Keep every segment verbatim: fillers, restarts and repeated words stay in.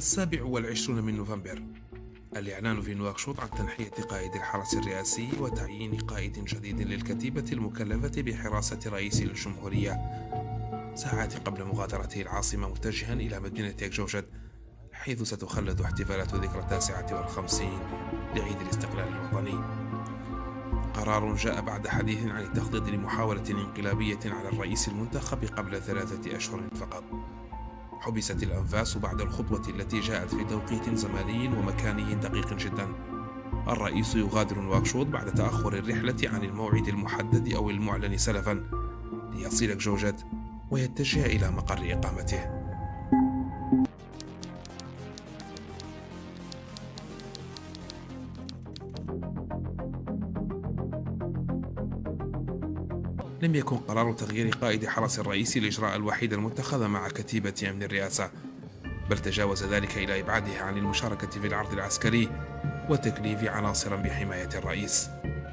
السابع والعشرون من نوفمبر، الإعلان في نواكشوط عن تنحية قائد الحرس الرئاسي وتعيين قائد جديد للكتيبة المكلفة بحراسة رئيس الجمهورية، ساعات قبل مغادرته العاصمة متجها إلى مدينة يكجوجد، حيث ستخلد احتفالات ذكرى التاسعة والخمسين لعيد الاستقلال الوطني. قرار جاء بعد حديث عن التخطيط لمحاولة انقلابية على الرئيس المنتخب قبل ثلاثة أشهر فقط. حبست الأنفاس بعد الخطوة التي جاءت في توقيت زماني ومكاني دقيق جدا. الرئيس يغادر نواكشوط بعد تأخر الرحلة عن الموعد المحدد أو المعلن سلفا، ليصل يكجوجد ويتجه إلى مقر إقامته. لم يكن قرار تغيير قائد حرس الرئيس الإجراء الوحيد المتخذ مع كتيبة أمن الرئاسة، بل تجاوز ذلك إلى إبعادها عن المشاركة في العرض العسكري وتكليف عناصر بحماية الرئيس.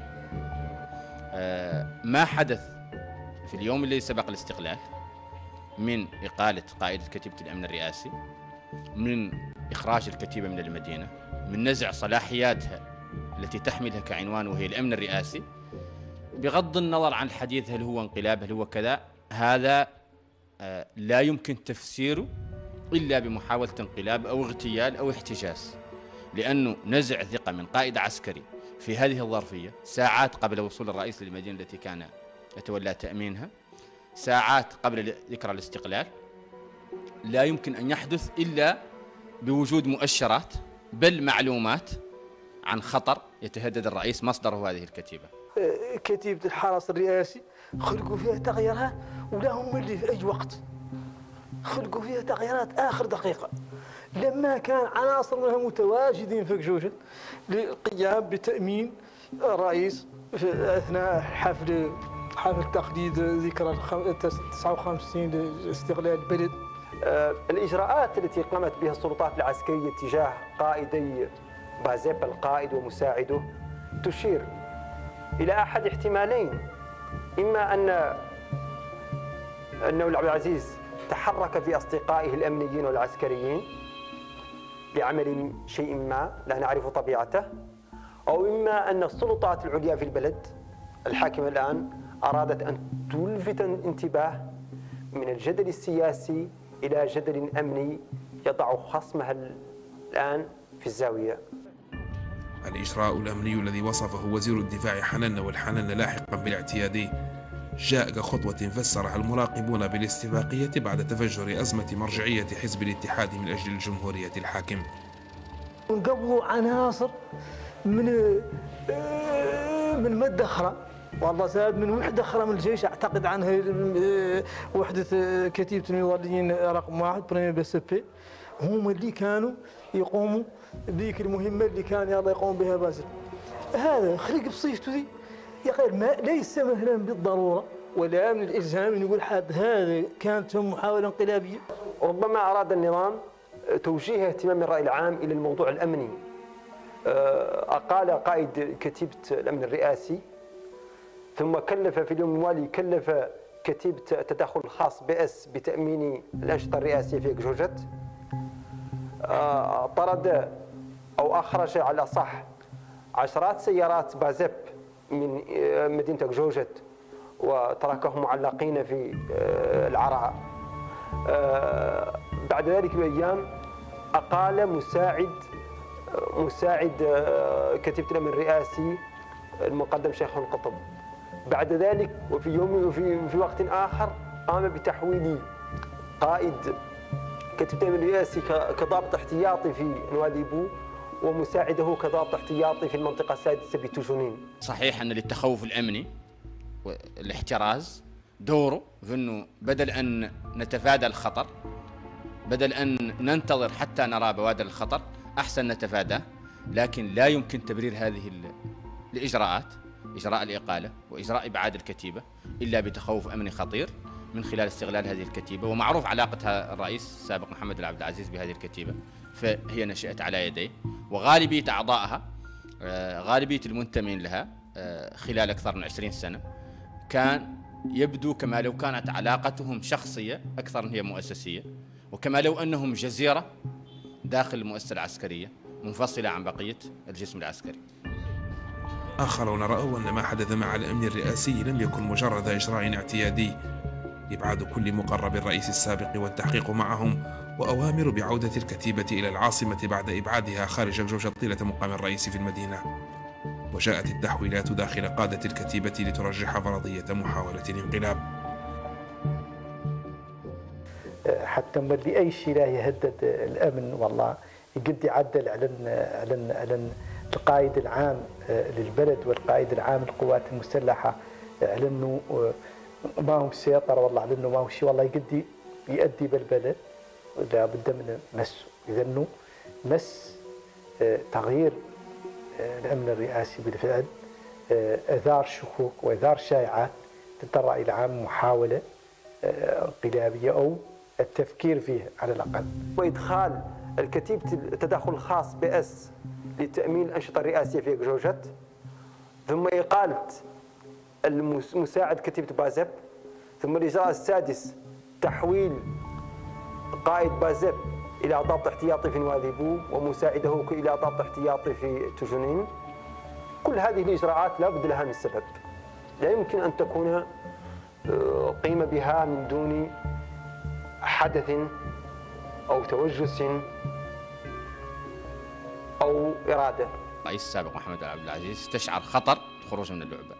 ما حدث في اليوم الذي سبق الاستقلال من إقالة قائد كتيبة الأمن الرئاسي، من إخراج الكتيبة من المدينة، من نزع صلاحياتها التي تحملها كعنوان وهي الأمن الرئاسي، بغض النظر عن الحديث هل هو انقلاب هل هو كذا، هذا لا يمكن تفسيره إلا بمحاولة انقلاب أو اغتيال أو احتجاز، لأنه نزع ثقة من قائد عسكري في هذه الظرفية ساعات قبل وصول الرئيس للمدينة التي كان يتولى تأمينها، ساعات قبل ذكرى الاستقلال، لا يمكن أن يحدث إلا بوجود مؤشرات بل معلومات عن خطر يتهدد الرئيس مصدره هذه الكتيبة. كتيبة الحرس الرئاسي خلقوا فيها تغييرها ولا هم اللي في أي وقت خلقوا فيها تغييرات آخر دقيقة، لما كان عناصر منها متواجدين في يكجوجد للقيام بتأمين الرئيس في أثناء حفل حفل تقليد ذكرى تسعة وخمسين لاستقلال البلد. الإجراءات التي قامت بها السلطات العسكرية تجاه قائدي بازيب القائد ومساعده تشير إلى أحد احتمالين، إما أن أنه عبد العزيز تحرك بأصدقائه الأمنيين والعسكريين لعمل شيء ما لا نعرف طبيعته، أو إما أن السلطات العليا في البلد الحاكمة الآن أرادت أن تلفت الانتباه من الجدل السياسي إلى جدل أمني يضع خصمها الآن في الزاوية. الإجراء الأمني الذي وصفه وزير الدفاع حنان والحنان لاحقا بالاعتيادي جاء كخطوة فسرها المراقبون بالاستباقية بعد تفجر أزمة مرجعية حزب الاتحاد من أجل الجمهورية الحاكم. قبضوا عناصر من من مادة أخرى، والله زاد من وحدة أخرى من الجيش، أعتقد عنها وحدة كتيبة المظليين رقم واحد بريمير بي اس بي، هم اللي كانوا يقوموا بذيك المهمة اللي كان يلا يقوم بها بازل. هذا خلق بصيفته ذي يا خير، ما ليس مثلا بالضرورة ولا من الإلزام أن يقول حد هذا كانت محاولة انقلابية. ربما أراد النظام توجيه اهتمام الرأي العام إلى الموضوع الأمني. أقال قائد كتيبة الأمن الرئاسي، ثم كلف في اليوم الموالي كلف كتيبة التدخل الخاص بي اس بتأمين الأنشطة الرئاسية في يكجوجد. طرد أو أخرج على صح عشرات سيارات بازيب من مدينة يكجوجد وتركهم معلقين في العراء. بعد ذلك بأيام أقال مساعد مساعد كتيبة الأمن الرئاسي المقدم شيخ القطب. بعد ذلك وفي يوم وفي في وقت آخر قام بتحويل قائد كتيبة الأمن الرئاسي كضابط احتياطي في نواديبو ومساعده كضابط احتياطي في المنطقة السادسة بتوجونين. صحيح أن للتخوف الأمني والاحتراز دوره في أنه بدل أن نتفادى الخطر، بدل أن ننتظر حتى نرى بوادر الخطر، أحسن نتفاداه، لكن لا يمكن تبرير هذه الإجراءات، إجراء الإقالة وإجراء إبعاد الكتيبة، إلا بتخوف أمني خطير من خلال استغلال هذه الكتيبة. ومعروف علاقتها الرئيس السابق محمد بن عبد العزيز بهذه الكتيبة، فهي نشأت على يديه، وغالبية أعضائها غالبية المنتمين لها خلال أكثر من عشرين سنة كان يبدو كما لو كانت علاقتهم شخصية أكثر من هي مؤسسية، وكما لو أنهم جزيرة داخل المؤسسة العسكرية منفصلة عن بقية الجسم العسكري. آخرون رأوا أن ما حدث مع الأمن الرئاسي لم يكن مجرد إجراء اعتيادي، إبعاد كل مقرب الرئيس السابق والتحقيق معهم، وأوامر بعودة الكتيبة إلى العاصمة بعد إبعادها خارج الجوشة طيلة مقام الرئيس في المدينة. وجاءت التحويلات داخل قادة الكتيبة لترجح فرضية محاولة الانقلاب. حتى مولي أي شيء لا يهدد الأمن والله يقد يعدل على على على القائد العام للبلد والقائد العام للقوات المسلحة على انه ما هو سيطر والله على انه ما هو شيء والله يقد يؤدي بالبلد لا بد من مسه. اذا انه مس تغيير الامن الرئاسي بالفعل اثار شكوك واثار شائعات تتطرق الى عام محاوله انقلابيه او التفكير فيها على الاقل. وادخال الكتيبة التدخل الخاص بأس لتأمين الأنشطة الرئاسية في جوجت، ثم إقالة المساعد كتيبة بازب، ثم الإجراء السادس تحويل قائد بازب إلى ضابط احتياطي في نواذيبو ومساعده إلى ضابط احتياطي في تجنين. كل هذه الإجراءات لا بد لها من سبب، لا يمكن أن تكون قيمة بها من دون حدث أو توجس أو إرادة. الرئيس السابق محمد عبد العزيز استشعر خطر الخروج من اللعبة،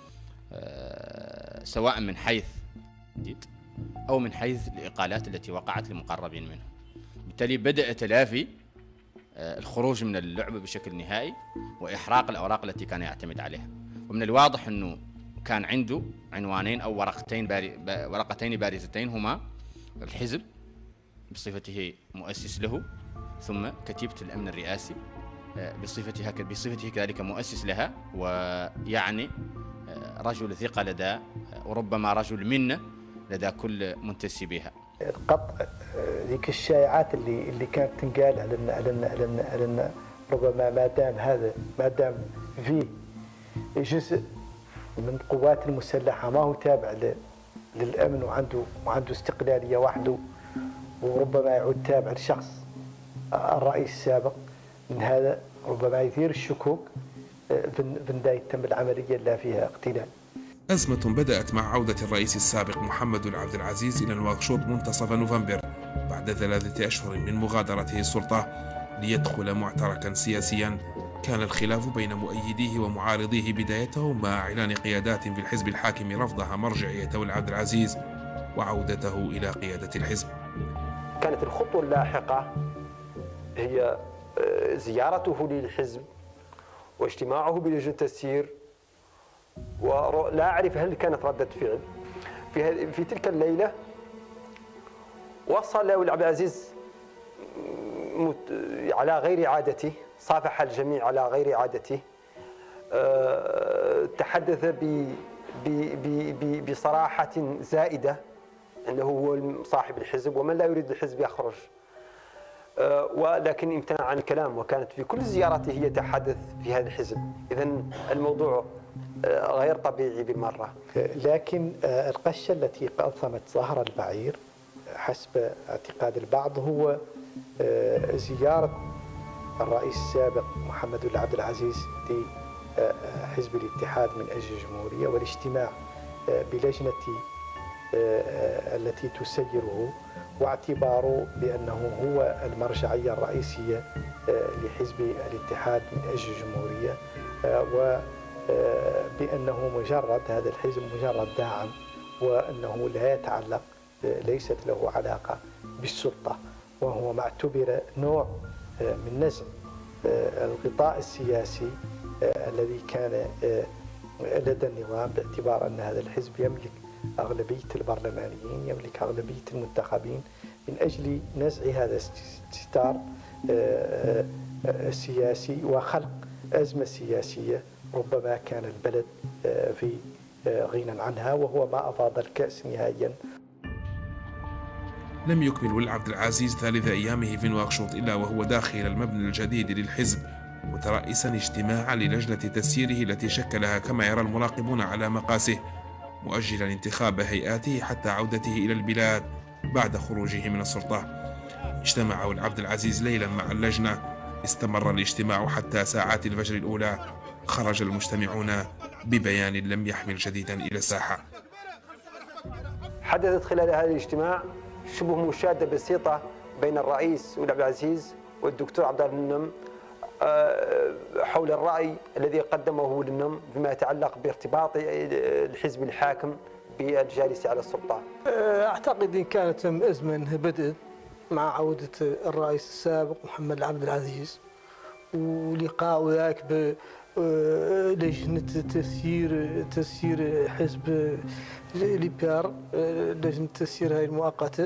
أه سواء من حيث جديد أو من حيث الإقالات التي وقعت لمقربين منه. بالتالي بدأ تلافي أه الخروج من اللعبة بشكل نهائي وإحراق الأوراق التي كان يعتمد عليها. ومن الواضح أنه كان عنده عنوانين أو ورقتين باري ورقتين بارزتين، هما الحزب بصفته مؤسس له، ثم كتيبة الأمن الرئاسي بصفتها بصفته كذلك مؤسس لها، ويعني رجل ثقة لدى وربما رجل منة لدى كل منتسبيها. القطع ذيك الشائعات اللي اللي كانت تنقال على ان على ان على ان على ان ربما ما دام هذا ما دام فيه جزء من القوات المسلحة ما هو تابع للأمن وعنده وعنده استقلالية وحده، وربما يعود تابع لشخص الرئيس السابق، من هذا ربما يثير الشكوك في بداية تم العملية لا فيها اقتلال. أزمة بدأت مع عودة الرئيس السابق محمد عبد العزيز إلى نواكشوط منتصف نوفمبر بعد ثلاثة أشهر من مغادرته السلطة ليدخل معتركا سياسيا كان الخلاف بين مؤيديه ومعارضيه بدايته مع إعلان قيادات في الحزب الحاكم رفضها مرجعية عبد العزيز وعودته إلى قيادة الحزب. كانت الخطوة اللاحقة هي زيارته للحزب واجتماعه بلجنة التسيير، ولا أعرف هل كانت ردة فعل. في في تلك الليلة وصل عبد العزيز على غير عادته، صافح الجميع على غير عادته، تحدث بصراحة زائدة أنه هو صاحب الحزب ومن لا يريد الحزب يخرج، ولكن امتنع عن الكلام، وكانت في كل زيارته يتحدث في هذا الحزب. إذن الموضوع غير طبيعي بالمرة. لكن القشة التي قضمت ظهر البعير حسب اعتقاد البعض هو زيارة الرئيس السابق محمد عبد العزيز لحزب الاتحاد من أجل الجمهورية والاجتماع بلجنة التي تسيره، واعتباره بأنه هو المرجعية الرئيسية لحزب الاتحاد من أجل الجمهورية، وبأنه مجرد هذا الحزب مجرد داعم، وأنه لا يتعلق ليست له علاقة بالسلطة، وهو معتبر نوع من نزع الغطاء السياسي الذي كان لدى النظام، باعتبار أن هذا الحزب يملك أغلبية البرلمانيين، يملك أغلبية المنتخبين، من أجل نزع هذا الستار السياسي وخلق أزمة سياسية ربما كان البلد في غنى عنها، وهو ما أفاض الكأس نهائيا. لم يكمل ولي عبد العزيز ثالث أيامه في نواكشوط إلا وهو داخل المبنى الجديد للحزب، مترأسا اجتماعا للجنة تسييره التي شكلها كما يرى المراقبون على مقاسه، مؤجلا انتخاب هيئاته حتى عودته إلى البلاد بعد خروجه من السلطة. اجتمع والعبد العزيز ليلا مع اللجنة. استمر الاجتماع حتى ساعات الفجر الأولى. خرج المجتمعون ببيان لم يحمل جديدا إلى الساحة. حدثت خلال هذا الاجتماع شبه مشادة بسيطة بين الرئيس والعبد العزيز والدكتور عبد الله النم حول الرأي الذي قدمه النم فيما يتعلق بارتباط الحزب الحاكم بالجالس على السلطة. أعتقد إن كانت تم أزمة أنها بدأت مع عودة الرئيس السابق محمد العبد العزيز ولقاء ذاك بلجنة تسيير تسيير حزب ليبيار، لجنة تسيير هاي المؤقتة،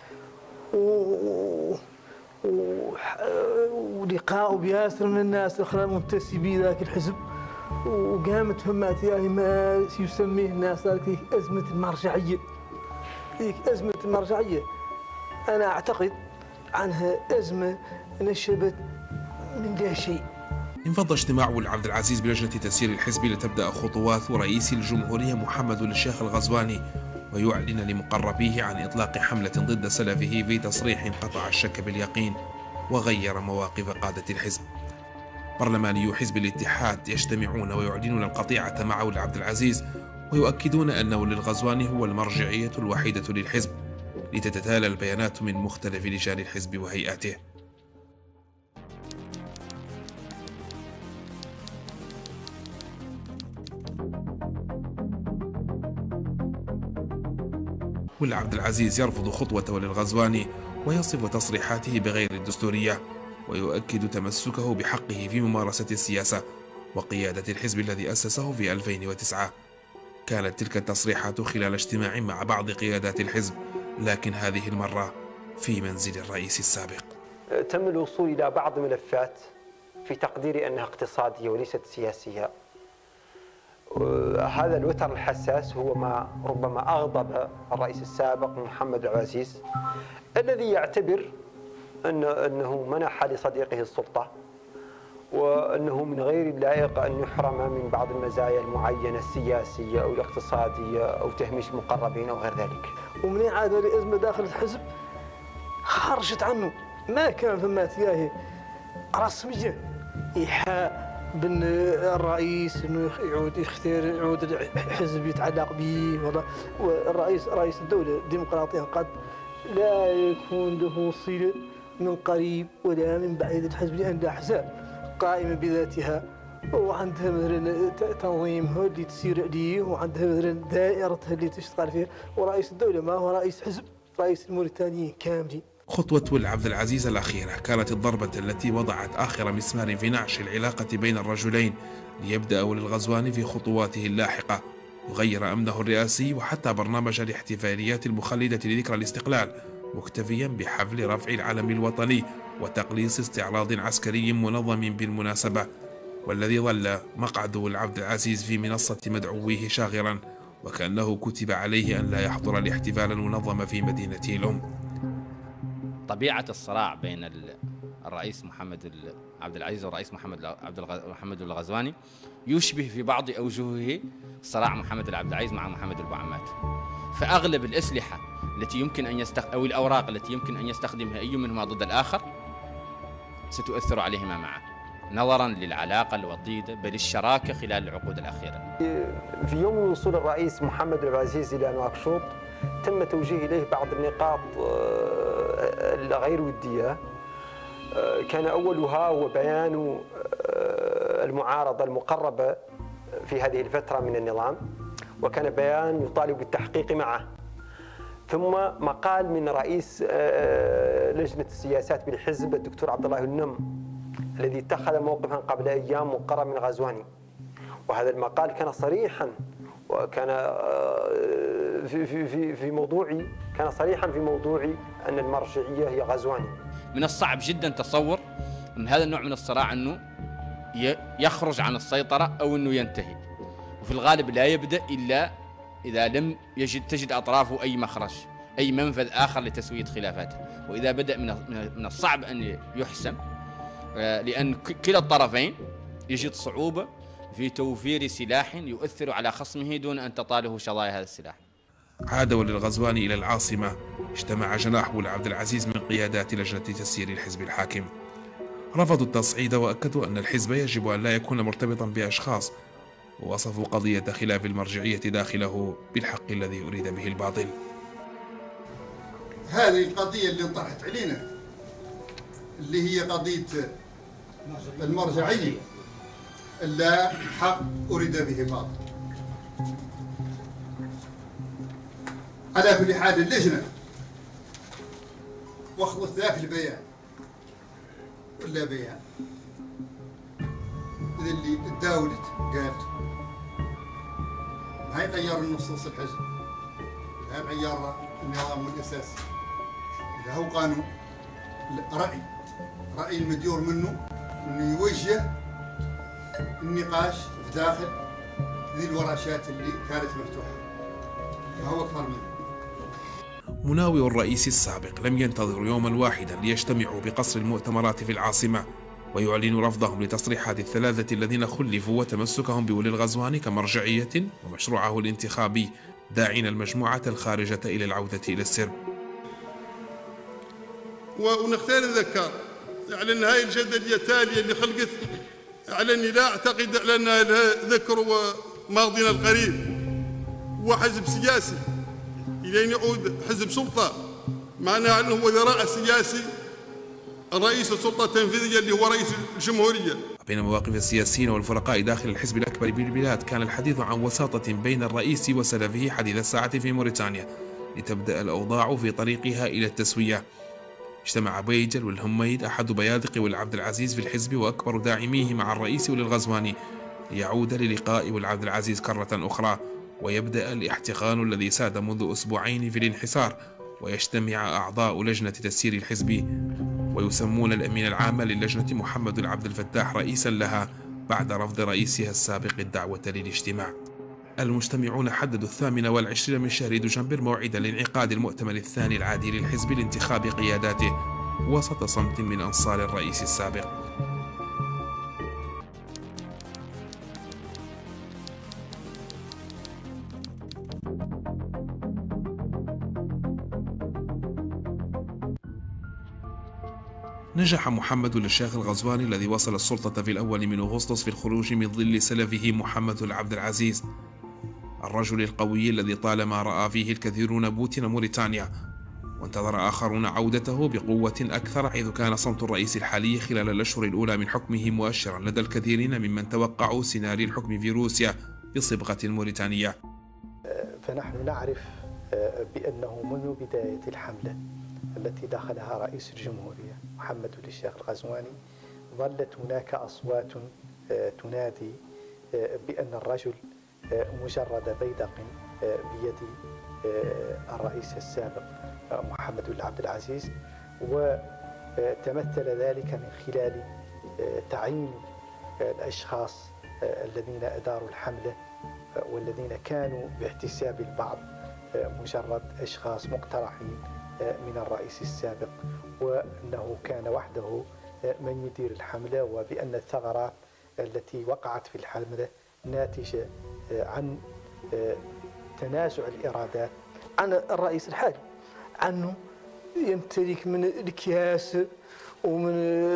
ولقاء بياسر من الناس الأخرى المنتسبين ذاك الحزب، وقامت همات يعني ما يسميه الناس ذيك أزمة المرجعية. ذيك أزمة المرجعية أنا أعتقد عنها أزمة نشبت من لا شيء. انفض اجتماع العبد العزيز بلجنة تسيير الحزب لتبدأ خطوات رئيس الجمهورية محمد الشيخ الغزواني، ويعلن لمقربيه عن إطلاق حملة ضد سلفه في تصريح قطع الشك باليقين وغير مواقف قادة الحزب. برلمانيو حزب الاتحاد يجتمعون ويعلنون القطيعة مع العبد العزيز، ويؤكدون أنه للغزواني هو المرجعية الوحيدة للحزب، لتتتالى البيانات من مختلف لجان الحزب وهيئاته. والعبد العزيز يرفض خطوة للغزواني ويصف تصريحاته بغير الدستورية، ويؤكد تمسكه بحقه في ممارسة السياسة وقيادة الحزب الذي أسسه في ألفين وتسعة. كانت تلك التصريحات خلال اجتماع مع بعض قيادات الحزب، لكن هذه المرة في منزل الرئيس السابق. تم الوصول إلى بعض الملفات في تقديري أنها اقتصادية وليست سياسية. هذا الوتر الحساس هو ما ربما أغضب الرئيس السابق محمد عبد العزيز، الذي يعتبر أنه منح لصديقه السلطة، وأنه من غير اللائق أن يحرم من بعض المزايا المعينة السياسية أو الاقتصادية أو تهميش المقربين أو غير ذلك. ومن عاد لأزمة داخل الحزب خرجت عنه، ما كان ثم تياهي رسمية إيحاء بأن الرئيس أنه يعود يختار يعود الحزب يتعلق به، والرئيس رئيس الدولة ديمقراطيا قد لا يكون له صلة من قريب ولا من بعيد الحزب، لأن الأحزاب قائمة بذاتها وعندها مثلا تنظيمها اللي تسير عليه، وعندها مثلا دائرتها اللي تشتغل فيها، ورئيس الدولة ما هو رئيس حزب، رئيس الموريتانيين كاملين. خطوة العبد العزيز الأخيرة كانت الضربة التي وضعت آخر مسمار في نعش العلاقة بين الرجلين، ليبدأ للغزواني في خطواته اللاحقة يغير أمنه الرئاسي وحتى برنامج الاحتفاليات المخلدة لذكرى الاستقلال، مكتفيا بحفل رفع العلم الوطني وتقليص استعراض عسكري منظم بالمناسبة، والذي ظل مقعد العبد العزيز في منصة مدعويه شاغرا، وكأنه كتب عليه أن لا يحضر الاحتفال المنظم في مدينته الأم. طبيعة الصراع بين الرئيس محمد عبد العزيز والرئيس محمد عبد محمد الغزواني يشبه في بعض أوجهه صراع محمد العبد العزيز مع محمد البعمات. فأغلب الأسلحة التي يمكن أن يستخ... أو الأوراق التي يمكن أن يستخدمها أي منهما ضد الآخر ستؤثر عليهما معا، نظرا للعلاقة الوطيدة بل الشراكة خلال العقود الأخيرة. في يوم وصول الرئيس محمد عبد العزيز إلى نواكشوط تم توجيه إليه بعض النقاط الغير ودية، كان أولها هو بيان المعارضة المقربة في هذه الفترة من النظام، وكان بيان يطالب بالتحقيق معه، ثم مقال من رئيس لجنة السياسات بالحزب الدكتور عبد الله النم الذي اتخذ موقفا قبل أيام مقرب من غزواني، وهذا المقال كان صريحا وكان في في في موضوع كان صريحا في موضوع أن المرجعية هي غزواني. من الصعب جدا تصور أن هذا النوع من الصراع أنه يخرج عن السيطرة أو أنه ينتهي، وفي الغالب لا يبدأ إلا إذا لم يجد تجد أطرافه أي مخرج أي منفذ آخر لتسوية خلافاته، وإذا بدأ من من الصعب أن يحسم، لأن كلا الطرفين يجد صعوبة في توفير سلاح يؤثر على خصمه دون أن تطاله شظايا هذا السلاح. عاد ولي الغزوان إلى العاصمة. اجتمع جناح ولي عبد العزيز من قيادات لجنة تسيير الحزب الحاكم. رفضوا التصعيد وأكدوا أن الحزب يجب أن لا يكون مرتبطا بأشخاص، ووصفوا قضية خلاف المرجعية داخله بالحق الذي أريد به الباطل. هذه القضية اللي طرحت علينا اللي هي قضية المرجعية لا حق أريد به باطل. على كل حال اللجنة واخذت ذاك البيان ولا بيان اللي تداولت قالت هاي غير النصوص الحزب، هاي غير النظام الأساسي، إذا هو قانون رأي رأي المديور منه إنه يوجه النقاش في داخل ذي الورشات اللي كانت مفتوحة، ما هو أكثر منه. مناوئ الرئيس السابق لم ينتظروا يوما واحدا ليجتمعوا بقصر المؤتمرات في العاصمة ويعلنوا رفضهم لتصريحات الثلاثة الذين خلفوا وتمسكهم بولي الغزوان كمرجعية ومشروعه الانتخابي، داعين المجموعة الخارجة إلى العودة إلى السرب. ونختار نذكر على أن هاي الجدلية التالية اللي خلقت على أني لا أعتقد على أنها ذكر ماضينا القريب وحزب سياسي إلى أن يعود حزب سلطة، معناها أنه هو ذراع سياسي رئيس السلطة التنفيذية اللي هو رئيس الجمهورية. بين مواقف السياسيين والفرقاء داخل الحزب الأكبر بالبلاد كان الحديث عن وساطة بين الرئيس وسلفه حديث الساعة في موريتانيا لتبدأ الأوضاع في طريقها إلى التسوية. اجتمع بيجل والهميد أحد بيادق والعبد العزيز في الحزب وأكبر داعميه مع الرئيس وللغزواني ليعود للقاء والعبد العزيز كرة أخرى ويبدأ الاحتقان الذي ساد منذ أسبوعين في الانحسار، ويجتمع أعضاء لجنة تسيير الحزب ويسمون الأمين العام للجنة محمد العبد الفتاح رئيسا لها بعد رفض رئيسها السابق الدعوة للاجتماع. المجتمعون حددوا الثامن والعشرين من شهر دجنبر موعدا لانعقاد المؤتمر الثاني العادي للحزب لانتخاب قياداته وسط صمت من أنصار الرئيس السابق. نجح محمد للشيخ الغزواني الذي وصل السلطة في الأول من أغسطس في الخروج من ظل سلفه محمد العبد العزيز، الرجل القوي الذي طالما رأى فيه الكثيرون بوتين موريتانيا، وانتظر آخرون عودته بقوة أكثر، حيث كان صمت الرئيس الحالي خلال الأشهر الأولى من حكمه مؤشرا لدى الكثيرين ممن توقعوا سيناريو الحكم في روسيا بصبغة موريتانية. فنحن نعرف بأنه منذ بداية الحملة التي دخلها رئيس الجمهورية محمد الشيخ الغزواني ظلت هناك أصوات تنادي بأن الرجل مجرد بيدق بيد الرئيس السابق محمد العبد العزيز، وتمثل ذلك من خلال تعيين الأشخاص الذين أداروا الحملة والذين كانوا باحتساب البعض مجرد أشخاص مقترحين من الرئيس السابق، وأنه كان وحده من يدير الحملة، وبأن الثغرات التي وقعت في الحملة ناتجة عن تنازع الإرادات عن الرئيس الحالي، عنه يمتلك من الأكياس ومن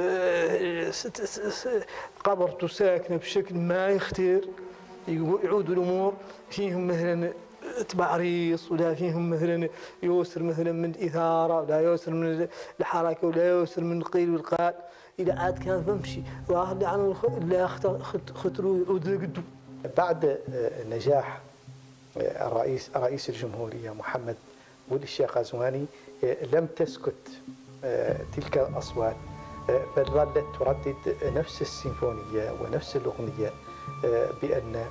قبرته ساكنة بشكل ما يختار، يعود الأمور فيهم مثلا تبعريص، ولا فيهم مثلا يوسر مثلا من الإثارة، ولا يوسر من الحركة، ولا يوسر من القيل والقال، إلى عاد كان فمشي واحد عن لا خطروا يعود لقدو. بعد نجاح الرئيس رئيس الجمهورية محمد ولي الشيخ غزواني لم تسكت تلك الأصوات، بل ظلت تردد نفس السيمفونية ونفس الأغنية بأن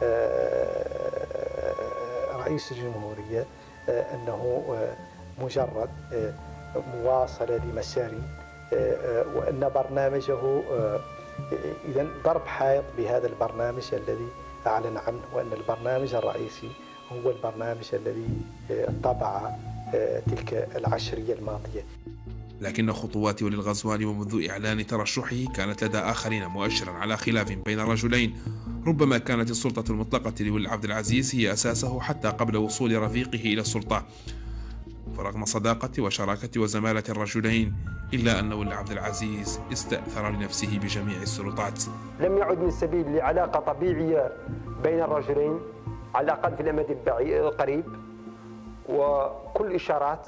رئيس الجمهورية أنه مجرد مواصلة لمسار، وأن برنامجه إذن ضرب حائط بهذا البرنامج الذي أعلن عنه، وأن البرنامج الرئيسي هو البرنامج الذي طبع تلك العشرية الماضية. لكن خطوات ولي الغزواني ومنذ إعلان ترشحه كانت لدى آخرين مؤشرا على خلاف بين الرجلين، ربما كانت السلطة المطلقة لولي عبد العزيز هي أساسه حتى قبل وصول رفيقه إلى السلطة. فرغم صداقة وشراكة وزمالة الرجلين إلا أن ولي عبد العزيز استأثر لنفسه بجميع السلطات. لم يعد من السبيل لعلاقة طبيعية بين الرجلين على الأقل في الأمد القريب، وكل إشارات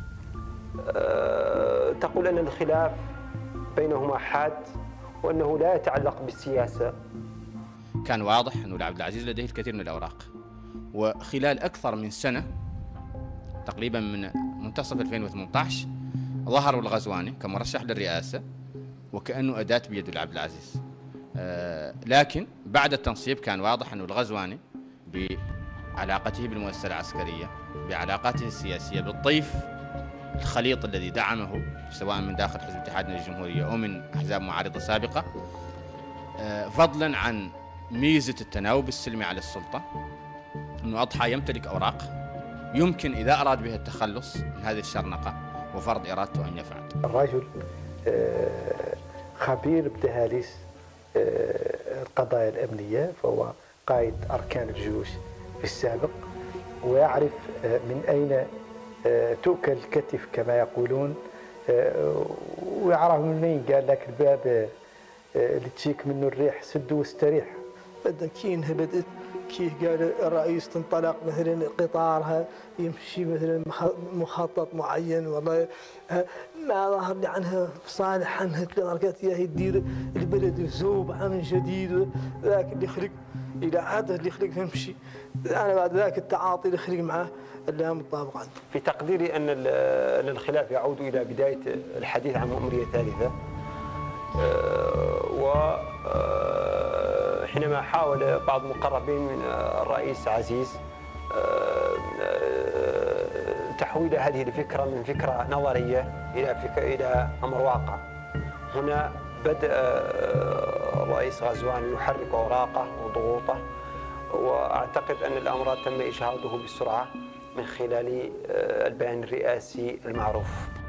تقول أن الخلاف بينهما حاد وأنه لا يتعلق بالسياسة. كان واضح أن ولي عبد العزيز لديه الكثير من الأوراق، وخلال أكثر من سنة تقريبا من منتصف ألفين وثمانية عشر ظهر الغزواني كمرشح للرئاسة وكأنه أداة بيد ولي عبد العزيز. آه لكن بعد التنصيب كان واضح أن الغزواني بعلاقته بالمؤسسة العسكرية، بعلاقاته السياسية، بالطيف الخليط الذي دعمه سواء من داخل حزب اتحادنا للجمهورية أو من أحزاب معارضة سابقة، آه فضلا عن ميزة التناوب السلمي على السلطة، أنه أضحى يمتلك أوراق يمكن إذا أراد بها التخلص من هذه الشرنقة وفرض إرادته أن يفعل. الرجل خبير بدهاليز القضايا الأمنية، فهو قائد أركان الجيوش في السابق، ويعرف من أين تؤكل الكتف كما يقولون، ويعرف منين قال لك الباب اللي تشيك منه الريح سد واستريح. بدأ كينها بدأت كيه قال الرئيس تنطلق مثلا قطارها يمشي مثلا مخطط معين، والله ما ظهر لي عنها صالح عنها قالت يا هي تدير البلد زوبعه من جديد، ذاك اللي خلق الى هذا اللي خلق فمشي. انا بعد ذاك التعاطي اللي خلق معاه اللي مطابق عنده. في تقديري ان الخلاف يعود الى بدايه الحديث عن مأمورية ثالثة، و حينما حاول بعض مقربين من الرئيس عزيز تحويل هذه الفكرة من فكرة نظرية إلى فكرة إلى أمر واقع. هنا بدأ الرئيس غزواني يحرك أوراقه وضغوطه، وأعتقد أن الأمر تم إجهاضه بسرعة من خلال البيان الرئاسي المعروف.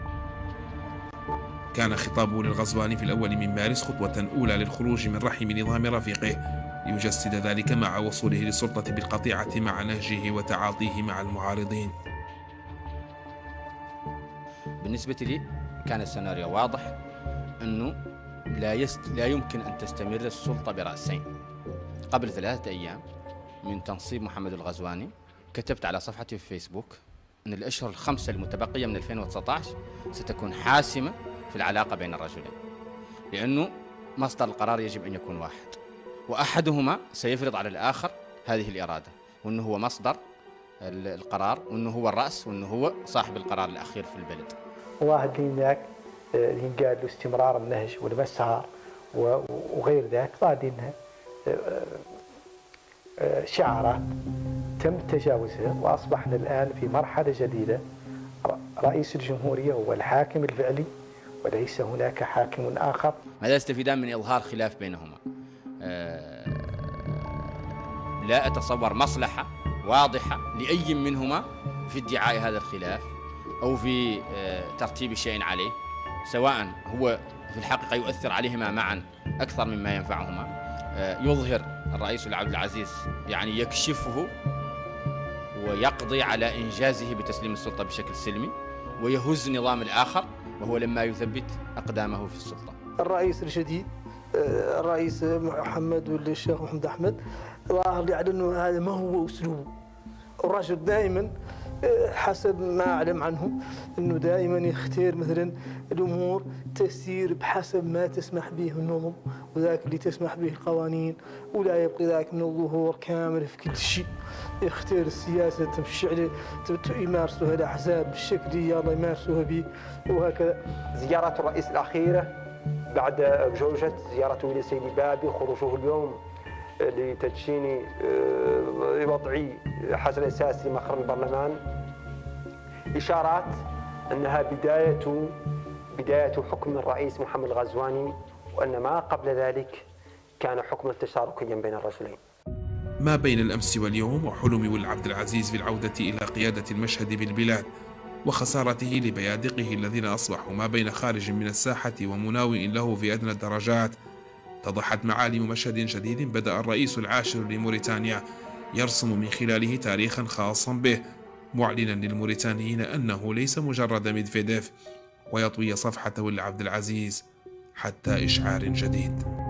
كان خطابه للغزواني في الأول من مارس خطوة أولى للخروج من رحم نظام رفيقه، ليجسد ذلك مع وصوله للسلطة بالقطيعة مع نهجه وتعاطيه مع المعارضين. بالنسبة لي كان السيناريو واضح أنه لا, يست... لا يمكن أن تستمر السلطة برأسين. قبل ثلاثة أيام من تنصيب محمد الغزواني كتبت على صفحتي في فيسبوك أن الأشهر الخمسة المتبقية من ألفين وتسعة عشر ستكون حاسمة في العلاقة بين الرجلين، لأنه مصدر القرار يجب أن يكون واحد، وأحدهما سيفرض على الآخر هذه الإرادة، وأنه هو مصدر القرار، وأنه هو الرأس، وأنه هو صاحب القرار الأخير في البلد. واحد هناك ينقال له استمرار النهج والمسار وغير ذلك، صادينها شعارات تم تجاوزها، وأصبحنا الآن في مرحلة جديدة. رئيس الجمهورية هو الحاكم الفعلي وليس هناك حاكم آخر. ماذا يستفيدان من إظهار خلاف بينهما؟ أه لا أتصور مصلحة واضحة لأي منهما في ادعاء هذا الخلاف أو في أه ترتيب شيء عليه، سواء هو في الحقيقة يؤثر عليهما معا أكثر مما ينفعهما. أه يظهر الرئيس عبد العزيز يعني يكشفه ويقضي على إنجازه بتسليم السلطة بشكل سلمي، ويهز نظام الآخر وهو لما يثبت أقدامه في السلطة. الرئيس الجديد الرئيس محمد والشيخ محمد أحمد ظاهر لي على أنه هذا ما هو أسلوبه. الرجل دائما حسب ما أعلم عنه أنه دائما يختار مثلا الأمور تسير بحسب ما تسمح به النظم وذاك اللي تسمح به القوانين، ولا يبقي ذاك من الظهور كامل في كل شيء. يختار السياسة تمشي عليه يمارسوها الأحزاب بالشكل اللي يلا يمارسوها به، وهكذا. زيارة الرئيس الأخيرة بعد جوجة زيارته إلى سيدي بابي، خروجه اليوم لتدشين وضع حجر أساسي لمقر البرلمان، إشارات أنها بداية بداية حكم الرئيس محمد الغزواني، وأن ما قبل ذلك كان حكما تشاركيا بين الرجلين. ما بين الأمس واليوم وحلم ولي عبد العزيز بالعودة إلى قيادة المشهد بالبلاد، وخسارته لبيادقه الذين أصبحوا ما بين خارج من الساحة ومناوئ له في أدنى الدرجات، اتضحت معالم مشهد جديد بدأ الرئيس العاشر لموريتانيا يرسم من خلاله تاريخا خاصا به، معلنا للموريتانيين أنه ليس مجرد ميدفيديف، ويطوي صفحته لعبد العزيز حتى إشعار جديد.